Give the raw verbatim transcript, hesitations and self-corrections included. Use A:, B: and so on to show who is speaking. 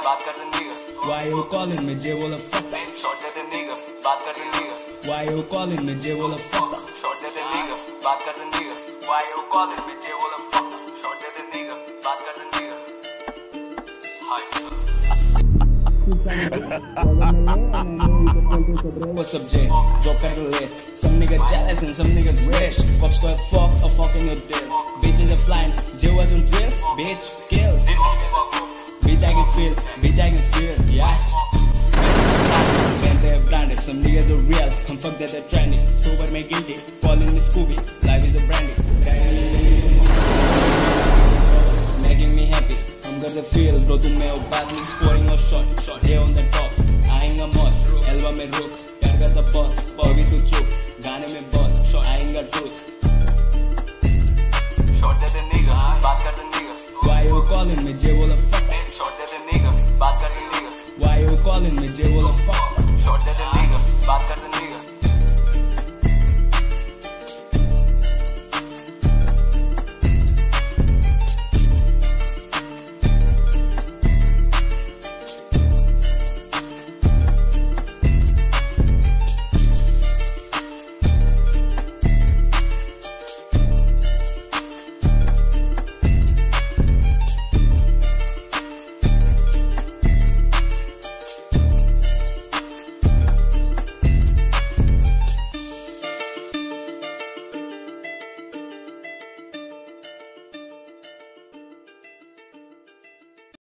A: बात कर रहे nigga.
B: Why you calling me, J will a fuck?
A: Short they they nigga, बात कर रहे nigga.
B: Why you calling me, J will a fuck?
A: Short they they nigga, बात कर रहे nigga. Why you calling me, J will a fuck? Short they they nigga, बात कर रहे nigga. Hi sir.
B: What's up, J? Drop at the lid. Some niggas jealous and some niggas rich. Cops got fuck or fucking a dick. Bitches are flying, J wasn't drill. Bitch, kill. Bitch, I can feel. Bitch, I can feel. Yeah. And they're branded. Some niggas are real. Come fuck that they're trendy. Sober me guilty. Calling me Scooby. Life is a brandy. Making me happy. I'm gonna feel. Bro, tu me ho badly scoring a shot. J on the top. Eyeing a mod. Elba me rook. Pyar karta बहुत. Bobby tu chup. गाने में बहुत. Eyeing a truth.
A: Short they they nigga, बात कर रहे nigga.
B: Why you calling me, J will a fuck?
A: Short they they nigga, बात कर रहे nigga.
B: Why you calling me, J will a fuck?